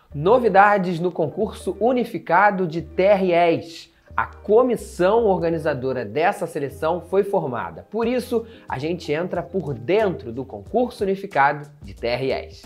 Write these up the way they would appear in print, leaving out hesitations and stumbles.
Novidades no concurso unificado de TREs. A comissão organizadora dessa seleção foi formada. Por isso, a gente entra por dentro do concurso unificado de TREs.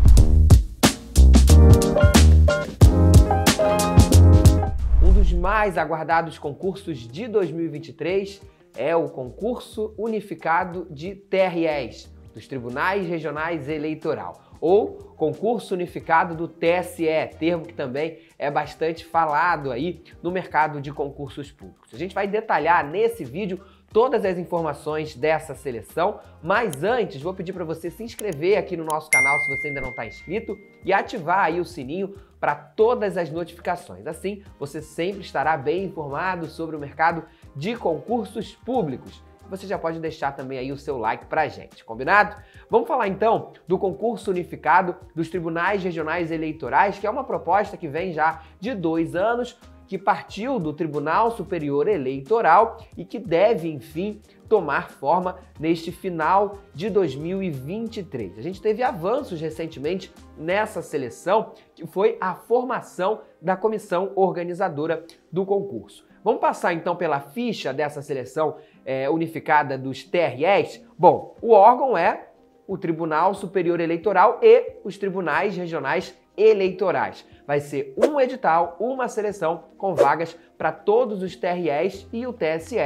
Um dos mais aguardados concursos de 2023 é o concurso unificado de TREs, dos Tribunais Regionais Eleitoral, ou concurso unificado do TSE, termo que também é bastante falado aí no mercado de concursos públicos. A gente vai detalhar nesse vídeo todas as informações dessa seleção, mas antes vou pedir para você se inscrever aqui no nosso canal se você ainda não está inscrito e ativar aí o sininho para todas as notificações. Assim, você sempre estará bem informado sobre o mercado de concursos públicos. Você já pode deixar também aí o seu like pra gente, combinado? Vamos falar então do concurso unificado dos Tribunais Regionais Eleitorais, que é uma proposta que vem já de 2 anos, que partiu do Tribunal Superior Eleitoral e que deve, enfim, tomar forma neste final de 2023. A gente teve avanços recentemente nessa seleção, que foi a formação da comissão organizadora do concurso. Vamos passar então pela ficha dessa seleção unificada dos TREs? Bom, o órgão é o Tribunal Superior Eleitoral e os Tribunais Regionais Eleitorais. Vai ser um edital, uma seleção com vagas para todos os TREs e o TSE,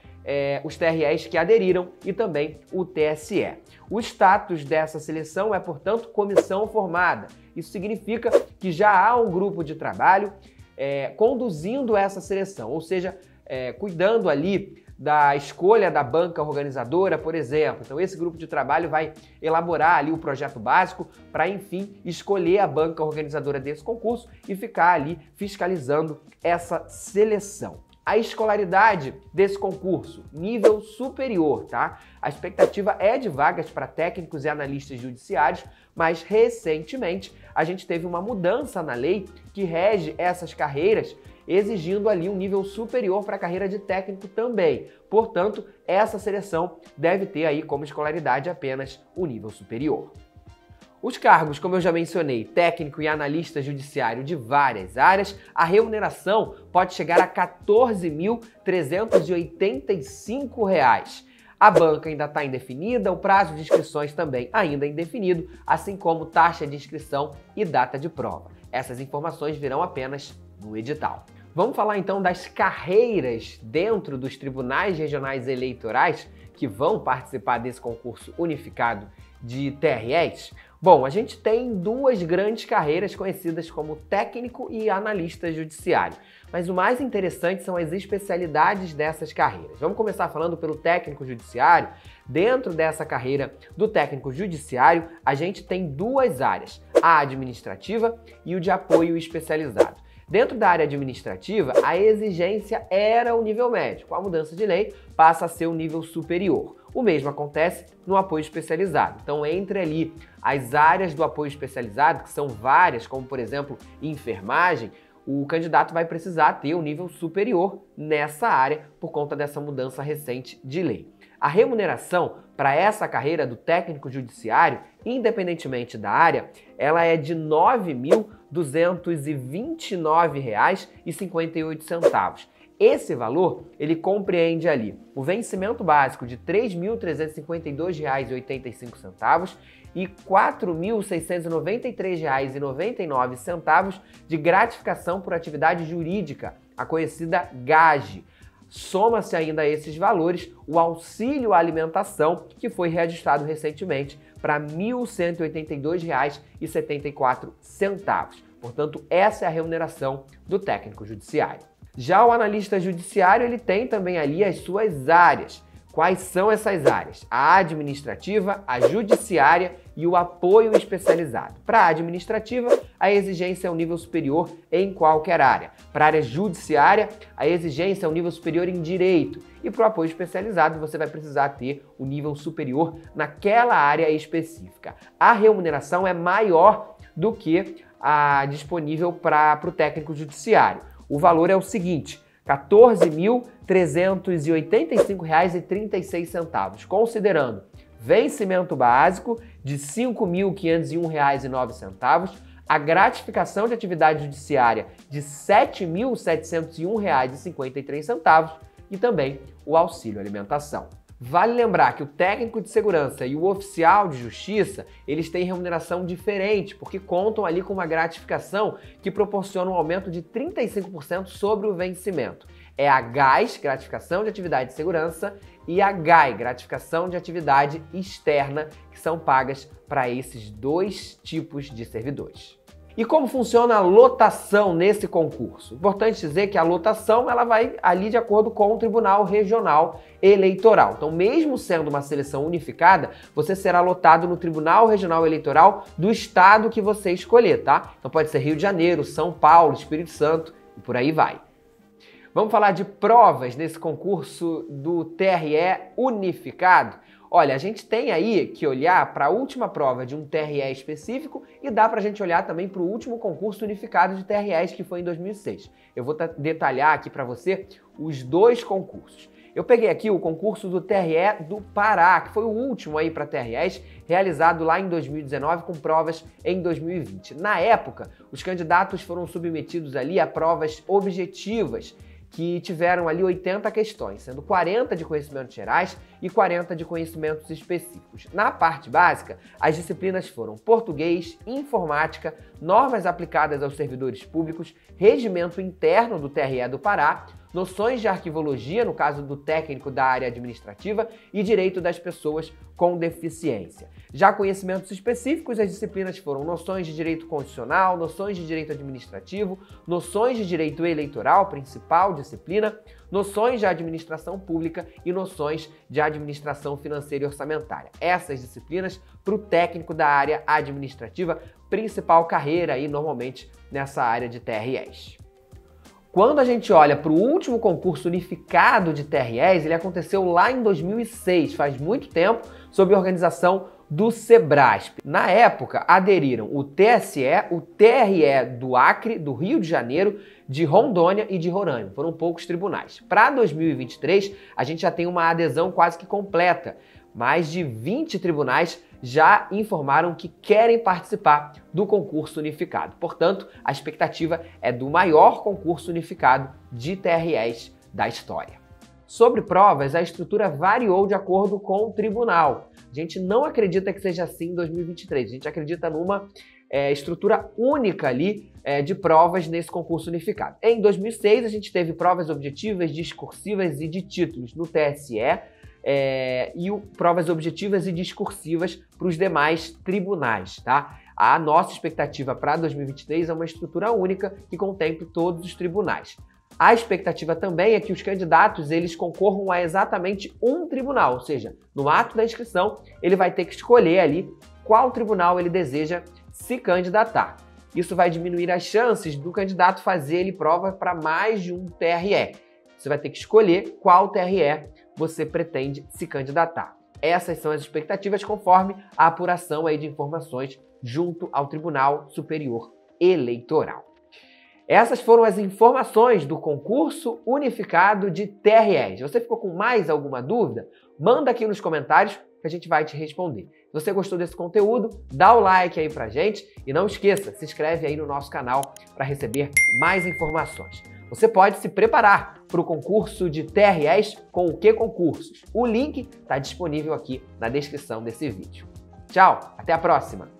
os TREs que aderiram e também o TSE. O status dessa seleção é, portanto, comissão formada. Isso significa que já há um grupo de trabalho conduzindo essa seleção, ou seja, cuidando ali da escolha da banca organizadora, por exemplo. Então esse grupo de trabalho vai elaborar ali o projeto básico para, enfim, escolher a banca organizadora desse concurso e ficar ali fiscalizando essa seleção. A escolaridade desse concurso, nível superior, tá? A expectativa é de vagas para técnicos e analistas judiciários, mas recentemente a gente teve uma mudança na lei que rege essas carreiras, exigindo ali um nível superior para a carreira de técnico também. Portanto, essa seleção deve ter aí como escolaridade apenas o nível superior. Os cargos, como eu já mencionei, técnico e analista judiciário de várias áreas, a remuneração pode chegar a R$ 14.385. A banca ainda está indefinida, o prazo de inscrições também ainda é indefinido, assim como taxa de inscrição e data de prova. Essas informações virão apenas no edital. Vamos falar então das carreiras dentro dos Tribunais Regionais Eleitorais que vão participar desse concurso unificado de TREs? Bom, a gente tem 2 grandes carreiras conhecidas como técnico e analista judiciário, mas o mais interessante são as especialidades dessas carreiras. Vamos começar falando pelo técnico judiciário. Dentro dessa carreira do técnico judiciário, a gente tem 2 áreas, a administrativa e o de apoio especializado. Dentro da área administrativa, a exigência era o nível médio. Com a mudança de lei, passa a ser o nível superior. O mesmo acontece no apoio especializado. Então, entre ali as áreas do apoio especializado, que são várias, como por exemplo, enfermagem, o candidato vai precisar ter um nível superior nessa área por conta dessa mudança recente de lei. A remuneração para essa carreira do técnico judiciário, independentemente da área, ela é de R$ 9.229,58. Esse valor, ele compreende ali o vencimento básico de R$ 3.352,85 e R$ 4.693,99 de gratificação por atividade jurídica, a conhecida GAGE. Soma-se ainda a esses valores o auxílio à alimentação, que foi reajustado recentemente para R$ 1.182,74. Portanto, essa é a remuneração do técnico judiciário. Já o analista judiciário, ele tem também ali as suas áreas. Quais são essas áreas? A administrativa, a judiciária e o apoio especializado. Para a administrativa, a exigência é um nível superior em qualquer área. Para a área judiciária, a exigência é um nível superior em direito. E para o apoio especializado, você vai precisar ter o nível superior naquela área específica. A remuneração é maior do que a disponível para o técnico judiciário. O valor é o seguinte: R$ 14.385,36, considerando vencimento básico de R$ 5.501,09, a gratificação de atividade judiciária de R$ 7.701,53 e também o auxílio alimentação. Vale lembrar que o técnico de segurança e o oficial de justiça, eles têm remuneração diferente, porque contam ali com uma gratificação que proporciona um aumento de 35% sobre o vencimento. É a GAS, gratificação de atividade de segurança, e a GAI, gratificação de atividade externa, que são pagas para esses dois tipos de servidores. E como funciona a lotação nesse concurso? Importante dizer que a lotação ela vai ali de acordo com o Tribunal Regional Eleitoral. Então, mesmo sendo uma seleção unificada, você será lotado no Tribunal Regional Eleitoral do estado que você escolher, tá? Então pode ser Rio de Janeiro, São Paulo, Espírito Santo e por aí vai. Vamos falar de provas nesse concurso do TRE unificado? Olha, a gente tem aí que olhar para a última prova de um TRE específico e dá para a gente olhar também para o último concurso unificado de TREs que foi em 2006. Eu vou detalhar aqui para você os dois concursos. Eu peguei aqui o concurso do TRE do Pará, que foi o último aí para TREs, realizado lá em 2019 com provas em 2020. Na época, os candidatos foram submetidos ali a provas objetivas, que tiveram ali 80 questões, sendo 40 de conhecimentos gerais e 40 de conhecimentos específicos. Na parte básica, as disciplinas foram português, informática, normas aplicadas aos servidores públicos, regimento interno do TRE do Pará, noções de arquivologia, no caso do técnico da área administrativa, e direito das pessoas com deficiência. Já conhecimentos específicos, as disciplinas foram noções de direito constitucional, noções de direito administrativo, noções de direito eleitoral, principal disciplina, noções de administração pública e noções de administração financeira e orçamentária. Essas disciplinas para o técnico da área administrativa, principal carreira aí normalmente nessa área de TREs. Quando a gente olha para o último concurso unificado de TREs, ele aconteceu lá em 2006, faz muito tempo, sob a organização do Sebrasp. Na época, aderiram o TSE, o TRE do Acre, do Rio de Janeiro, de Rondônia e de Roraima. Foram poucos tribunais. Para 2023, a gente já tem uma adesão quase que completa. Mais de 20 tribunais já informaram que querem participar do concurso unificado. Portanto, a expectativa é do maior concurso unificado de TREs da história. Sobre provas, a estrutura variou de acordo com o tribunal. A gente não acredita que seja assim em 2023. A gente acredita numa estrutura única ali de provas nesse concurso unificado. Em 2006, a gente teve provas objetivas, discursivas e de títulos no TSE, e provas objetivas e discursivas para os demais tribunais, tá? A nossa expectativa para 2023 é uma estrutura única que contemple todos os tribunais. A expectativa também é que os candidatos eles concorram a exatamente um tribunal, ou seja, no ato da inscrição ele vai ter que escolher ali qual tribunal ele deseja se candidatar. Isso vai diminuir as chances do candidato fazer ele prova para mais de um TRE. Você vai ter que escolher qual TRE você pretende se candidatar. Essas são as expectativas conforme a apuração aí de informações junto ao Tribunal Superior Eleitoral. Essas foram as informações do concurso unificado de TREs. Você ficou com mais alguma dúvida? Manda aqui nos comentários que a gente vai te responder. Se você gostou desse conteúdo, dá o like aí pra gente e não esqueça, se inscreve aí no nosso canal para receber mais informações. Você pode se preparar para o concurso de TREs com o Que Concursos. O link está disponível aqui na descrição desse vídeo. Tchau, até a próxima!